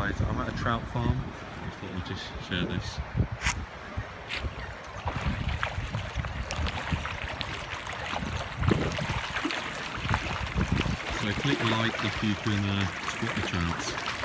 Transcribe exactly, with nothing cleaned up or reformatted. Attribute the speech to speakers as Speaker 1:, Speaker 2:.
Speaker 1: Right, I'm at a trout farm. I thought I'd just share this. So click like if you can uh, spot the trouts.